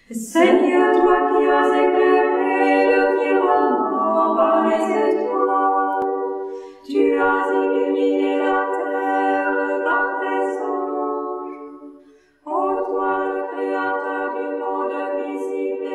Seigneur, toi qui as éclairé le firmament par les étoiles, tu as illuminé la terre par tes anges. Ô toi, le Créateur du monde visible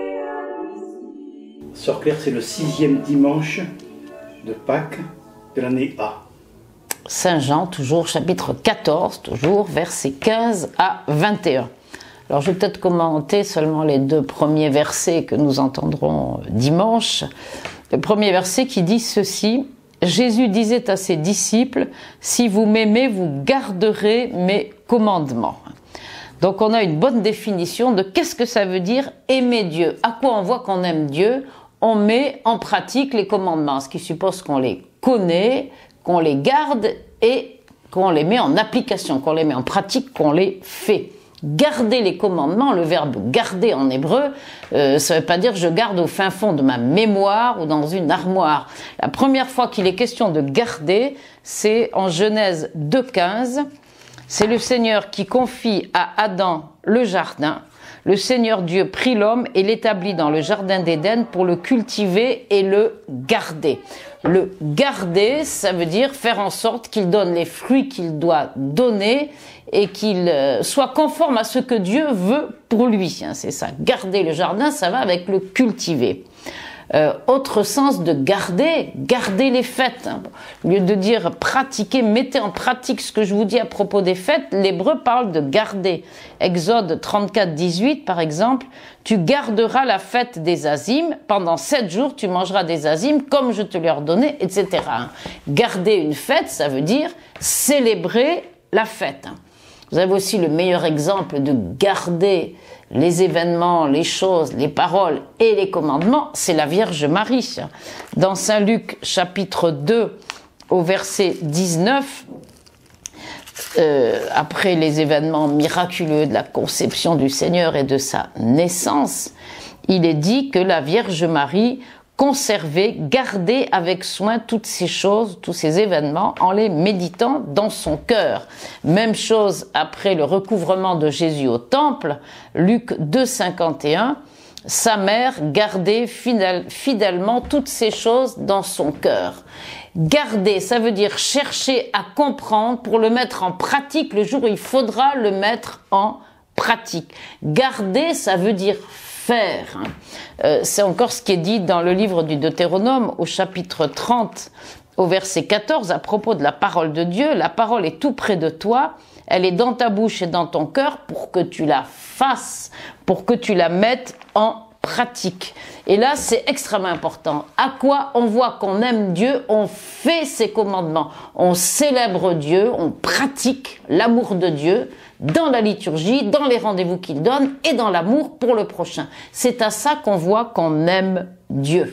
et invisible. Sœur Claire, c'est le 6e dimanche de Pâques de l'année A. Saint Jean, toujours chapitre 14, toujours versets 15 à 21. Alors je vais peut-être commenter seulement les 2 premiers versets que nous entendrons dimanche. Le premier verset qui dit ceci: Jésus disait à ses disciples, si vous m'aimez, vous garderez mes commandements. Donc on a une bonne définition de qu'est-ce que ça veut dire aimer Dieu. À quoi on voit qu'on aime Dieu? On met en pratique les commandements, ce qui suppose qu'on les connaît, qu'on les garde et qu'on les met en application, qu'on les met en pratique, qu'on les fait. Garder les commandements, le verbe garder en hébreu, ça ne veut pas dire je garde au fin fond de ma mémoire ou dans une armoire. La première fois qu'il est question de garder, c'est en Genèse 2,15. C'est le Seigneur qui confie à Adam le jardin. Le Seigneur Dieu prit l'homme et l'établit dans le jardin d'Éden pour le cultiver et le garder. Le garder, ça veut dire faire en sorte qu'il donne les fruits qu'il doit donner et qu'il soit conforme à ce que Dieu veut pour lui. C'est ça. Garder le jardin, ça va avec le cultiver. Autre sens de garder les fêtes. Au lieu de dire pratiquer, mettez en pratique ce que je vous dis à propos des fêtes, l'hébreu parle de garder. Exode 34, 18 par exemple, tu garderas la fête des azimes, pendant 7 jours tu mangeras des azimes comme je te l'ai ordonné, etc. Garder une fête, ça veut dire célébrer la fête. Vous avez aussi le meilleur exemple de garder les événements, les choses, les paroles et les commandements, c'est la Vierge Marie. Dans Saint Luc chapitre 2 au verset 19, après les événements miraculeux de la conception du Seigneur et de sa naissance, il est dit que la Vierge Marie conserver, garder avec soin toutes ces choses, tous ces événements, en les méditant dans son cœur. Même chose après le recouvrement de Jésus au temple, Luc 2, 51, sa mère gardait fidèlement toutes ces choses dans son cœur. Garder, ça veut dire chercher à comprendre pour le mettre en pratique le jour où il faudra le mettre en pratique. Garder, ça veut dire faire. C'est encore ce qui est dit dans le livre du Deutéronome au chapitre 30 au verset 14 à propos de la parole de Dieu. La parole est tout près de toi, elle est dans ta bouche et dans ton cœur pour que tu la fasses, pour que tu la mettes en pratique. Et là, c'est extrêmement important. À quoi on voit qu'on aime Dieu, on fait ses commandements, on célèbre Dieu, on pratique l'amour de Dieu dans la liturgie, dans les rendez-vous qu'il donne et dans l'amour pour le prochain. C'est à ça qu'on voit qu'on aime Dieu.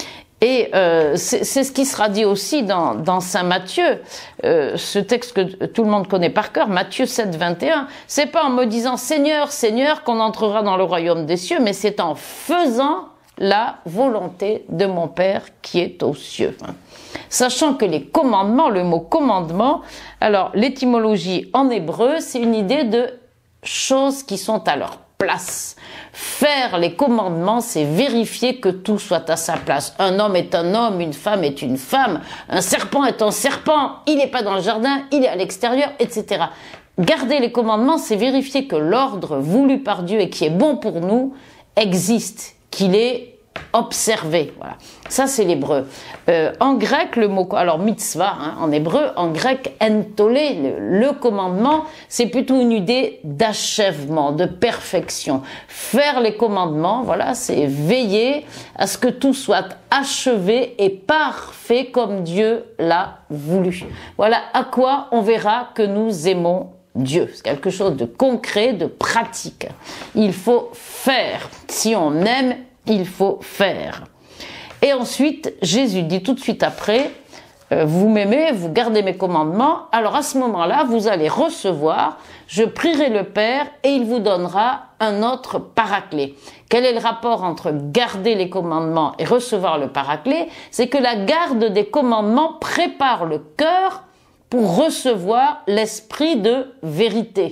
Et c'est ce qui sera dit aussi dans Saint Matthieu, ce texte que tout le monde connaît par cœur, Matthieu 7, 21. C'est pas en me disant Seigneur, Seigneur qu'on entrera dans le royaume des cieux, mais c'est en faisant la volonté de mon Père qui est aux cieux. Sachant que les commandements, le mot commandement, alors l'étymologie en hébreu, c'est une idée de choses qui sont à leur place. Faire les commandements, c'est vérifier que tout soit à sa place. Un homme est un homme, une femme est une femme, un serpent est un serpent, il n'est pas dans le jardin, il est à l'extérieur, etc. Garder les commandements, c'est vérifier que l'ordre voulu par Dieu et qui est bon pour nous existe, qu'il est observé. Voilà. Ça, c'est l'hébreu. En grec, le mot, alors mitzvah, en hébreu, en grec, entolé, le commandement, c'est plutôt une idée d'achèvement, de perfection. Faire les commandements, voilà, c'est veiller à ce que tout soit achevé et parfait comme Dieu l'a voulu. Voilà à quoi on verra que nous aimons Dieu. C'est quelque chose de concret, de pratique. Il faut faire. Si on aime, il faut faire. Et ensuite, Jésus dit tout de suite après, vous m'aimez, vous gardez mes commandements, alors à ce moment-là, vous allez recevoir, je prierai le Père et il vous donnera un autre paraclet. Quel est le rapport entre garder les commandements et recevoir le paraclet? C'est que la garde des commandements prépare le cœur pour recevoir l'esprit de vérité.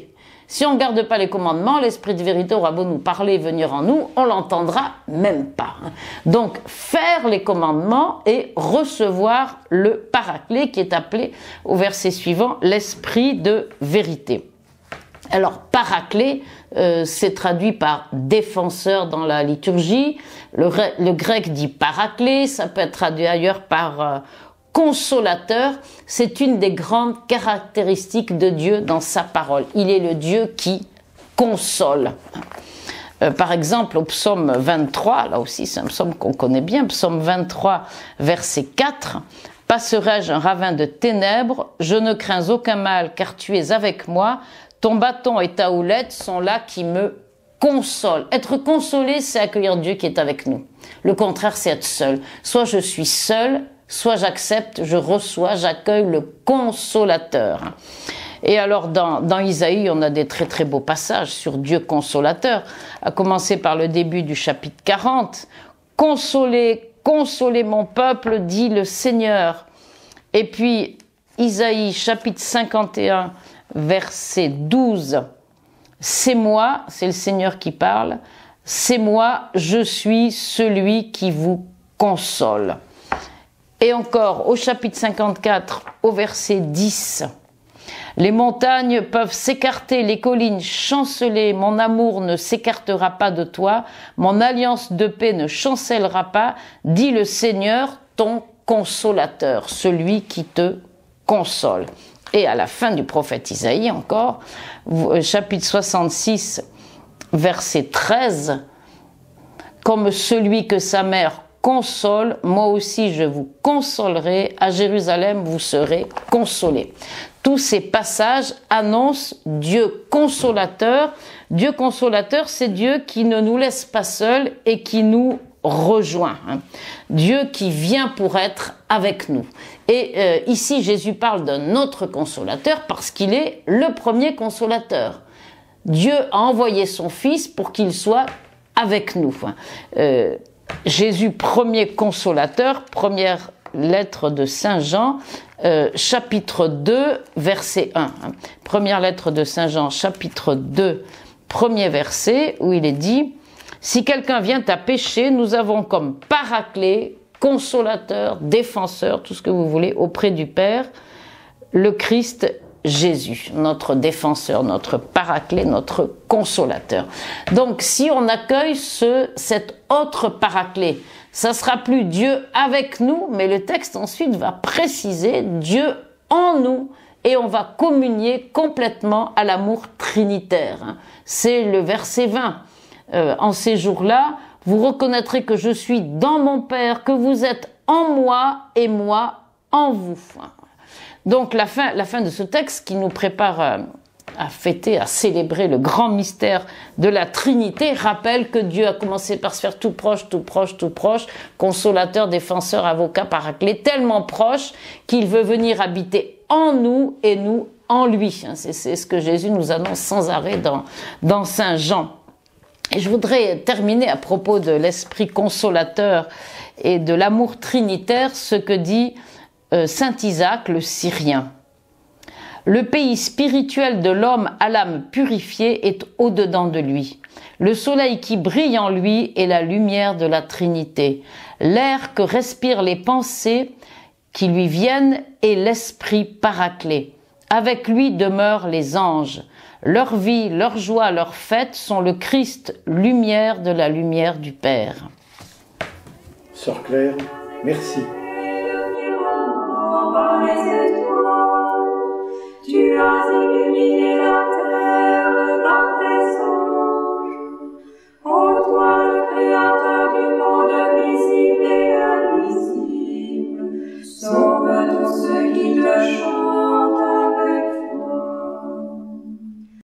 Si on ne garde pas les commandements, l'Esprit de vérité aura beau nous parler, venir en nous, on l'entendra même pas. Donc, faire les commandements et recevoir le Paraclet qui est appelé au verset suivant l'Esprit de vérité. Alors, Paraclet, c'est traduit par défenseur dans la liturgie. Le grec dit Paraclet, ça peut être traduit ailleurs par consolateur. C'est une des grandes caractéristiques de Dieu dans sa parole. Il est le Dieu qui console. Par exemple, au psaume 23, là aussi c'est un psaume qu'on connaît bien, psaume 23, verset 4, « Passerai-je un ravin de ténèbres, je ne crains aucun mal, car tu es avec moi. Ton bâton et ta houlette sont là qui me consolent. » Être consolé, c'est accueillir Dieu qui est avec nous. Le contraire, c'est être seul. Soit je suis seul, soit j'accepte, je reçois, j'accueille le consolateur. Et alors, dans Isaïe, on a des très très beaux passages sur Dieu consolateur, à commencer par le début du chapitre 40. « Consolez, consolez mon peuple, dit le Seigneur. » Et puis, Isaïe, chapitre 51, verset 12, « C'est moi, c'est le Seigneur qui parle, c'est moi, je suis celui qui vous console. » Et encore, au chapitre 54, au verset 10, « Les montagnes peuvent s'écarter, les collines chanceler, mon amour ne s'écartera pas de toi, mon alliance de paix ne chancellera pas, dit le Seigneur, ton consolateur, celui qui te console. » Et à la fin du prophète Isaïe encore, chapitre 66, verset 13, « Comme celui que sa mère console, moi aussi je vous consolerai, à Jérusalem vous serez consolés. » Tous ces passages annoncent Dieu consolateur. Dieu consolateur, c'est Dieu qui ne nous laisse pas seuls et qui nous rejoint. Dieu qui vient pour être avec nous. Et ici, Jésus parle d'un autre consolateur parce qu'il est le premier consolateur. Dieu a envoyé son Fils pour qu'il soit avec nous. Jésus, premier consolateur, première lettre de Saint Jean, chapitre 2, verset 1. Première lettre de Saint Jean, chapitre 2, premier verset, où il est dit « Si quelqu'un vient à pécher, nous avons comme Paraclet, consolateur, défenseur, tout ce que vous voulez, auprès du Père, le Christ Jésus, notre défenseur, notre Paraclet, notre consolateur. » Donc, si on accueille cet autre Paraclet, ça sera plus Dieu avec nous, mais le texte ensuite va préciser Dieu en nous et on va communier complètement à l'amour trinitaire. C'est le verset 20. En ces jours-là, vous reconnaîtrez que je suis dans mon Père, que vous êtes en moi et moi en vous. Donc la fin de ce texte qui nous prépare à fêter, à célébrer le grand mystère de la Trinité, rappelle que Dieu a commencé par se faire tout proche, tout proche, tout proche, consolateur, défenseur, avocat, Paraclet, tellement proche qu'il veut venir habiter en nous et nous en lui. C'est ce que Jésus nous annonce sans arrêt dans Saint Jean. Et je voudrais terminer à propos de l'esprit consolateur et de l'amour trinitaire, ce que dit Saint Isaac le Syrien. Le pays spirituel de l'homme à l'âme purifiée est au-dedans de lui. Le soleil qui brille en lui est la lumière de la Trinité. L'air que respirent les pensées qui lui viennent est l'esprit Paraclet. Avec lui demeurent les anges. Leur vie, leur joie, leur fête sont le Christ, lumière de la lumière du Père. Sœur Claire, merci.